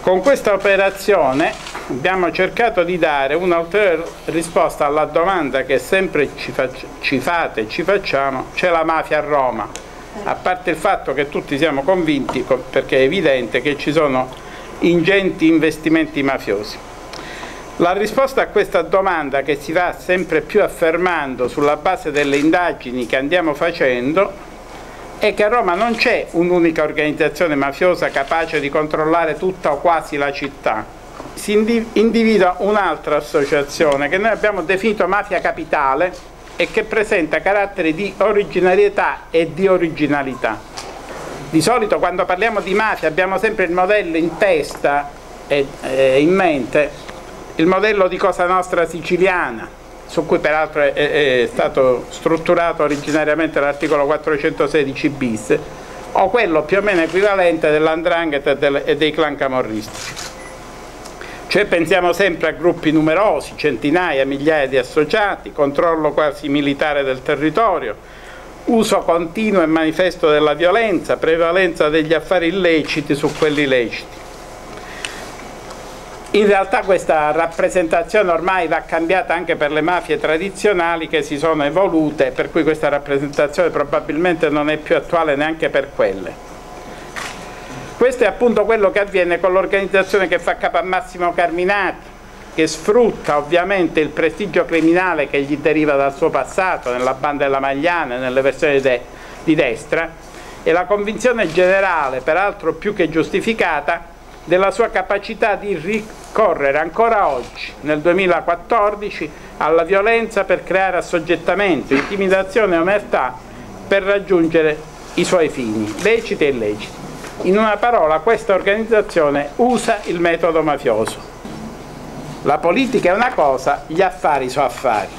Con questa operazione abbiamo cercato di dare un'ulteriore risposta alla domanda che sempre ci fate e ci facciamo: c'è la mafia a Roma? A parte il fatto che tutti siamo convinti, perché è evidente che ci sono ingenti investimenti mafiosi. La risposta a questa domanda, che si va sempre più affermando sulla base delle indagini che andiamo facendo, è che a Roma non c'è un'unica organizzazione mafiosa capace di controllare tutta o quasi la città. Si individua un'altra associazione che noi abbiamo definito mafia capitale e che presenta caratteri di originarietà e di originalità. Di solito quando parliamo di mafia abbiamo sempre il modello in testa e in mente, il modello di Cosa Nostra siciliana, su cui peraltro è stato strutturato originariamente l'articolo 416 bis, o quello più o meno equivalente dell''ndrangheta e dei clan camorristici. Cioè pensiamo sempre a gruppi numerosi, centinaia, migliaia di associati, controllo quasi militare del territorio, uso continuo e manifesto della violenza, prevalenza degli affari illeciti su quelli leciti. In realtà questa rappresentazione ormai va cambiata anche per le mafie tradizionali che si sono evolute, per cui questa rappresentazione probabilmente non è più attuale neanche per quelle. Questo è appunto quello che avviene con l'organizzazione che fa capo a Massimo Carminati, che sfrutta ovviamente il prestigio criminale che gli deriva dal suo passato, nella banda della Magliana, nelle versioni di destra, e la convinzione generale, peraltro più che giustificata, della sua capacità di ricorrere ancora oggi, nel 2014, alla violenza per creare assoggettamento, intimidazione e omertà per raggiungere i suoi fini, leciti e illeciti. In una parola, questa organizzazione usa il metodo mafioso. La politica è una cosa, gli affari sono affari.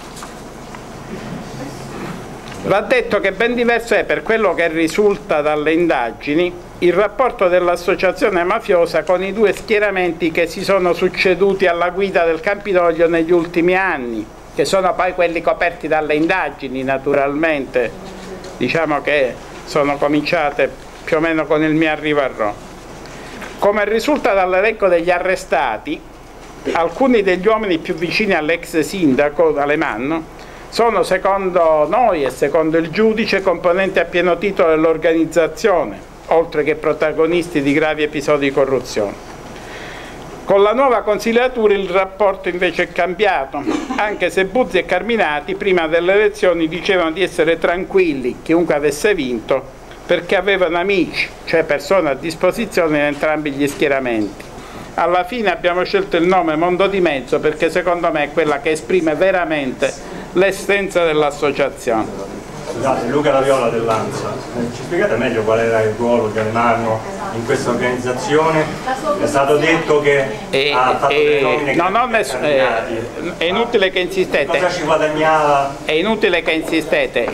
Va detto che ben diverso è, per quello che risulta dalle indagini, il rapporto dell'associazione mafiosa con i due schieramenti che si sono succeduti alla guida del Campidoglio negli ultimi anni, che sono poi quelli coperti dalle indagini, naturalmente, diciamo che sono cominciate più o meno con il mio arrivo a Roma. Come risulta dall'elenco degli arrestati, alcuni degli uomini più vicini all'ex sindaco Alemanno sono, secondo noi e secondo il giudice, componenti a pieno titolo dell'organizzazione, oltre che protagonisti di gravi episodi di corruzione. Con la nuova consigliatura il rapporto invece è cambiato, anche se Buzzi e Carminati prima delle elezioni dicevano di essere tranquilli, chiunque avesse vinto, perché avevano amici, cioè persone a disposizione in entrambi gli schieramenti. Alla fine abbiamo scelto il nome Mondo di Mezzo perché secondo me è quella che esprime veramente l'essenza dell'associazione. Scusate, Luca Laviola dell'ANSA, ci spiegate meglio qual era il ruolo di Alemanno in questa organizzazione? È stato detto che ha fatto delle nomine è inutile che insistete. Cosa ci guadagnava? È inutile che insistete.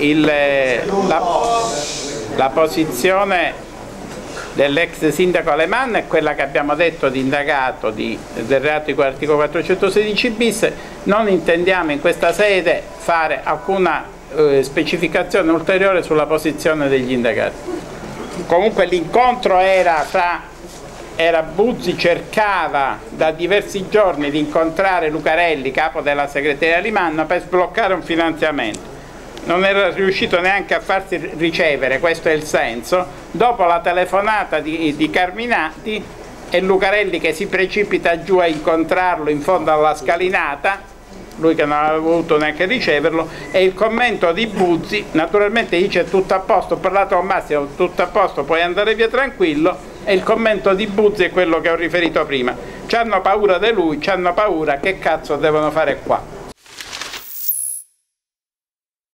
La posizione dell'ex sindaco Alemanno è quella che abbiamo detto di indagato del reato di articolo 416 bis. Non intendiamo in questa sede fare alcuna specificazione ulteriore sulla posizione degli indagati. Comunque l'incontro era Buzzi cercava da diversi giorni di incontrare Lucarelli, capo della segreteria Alemanno, per sbloccare un finanziamento. Non era riuscito neanche a farsi ricevere, questo è il senso, dopo la telefonata di Carminati, e Lucarelli che si precipita giù a incontrarlo in fondo alla scalinata, lui che non aveva voluto neanche riceverlo, e il commento di Buzzi, naturalmente dice tutto a posto, ho parlato con Massimo, tutto a posto, puoi andare via tranquillo, e il commento di Buzzi è quello che ho riferito prima: c'hanno paura di lui, c'hanno paura, che cazzo devono fare qua?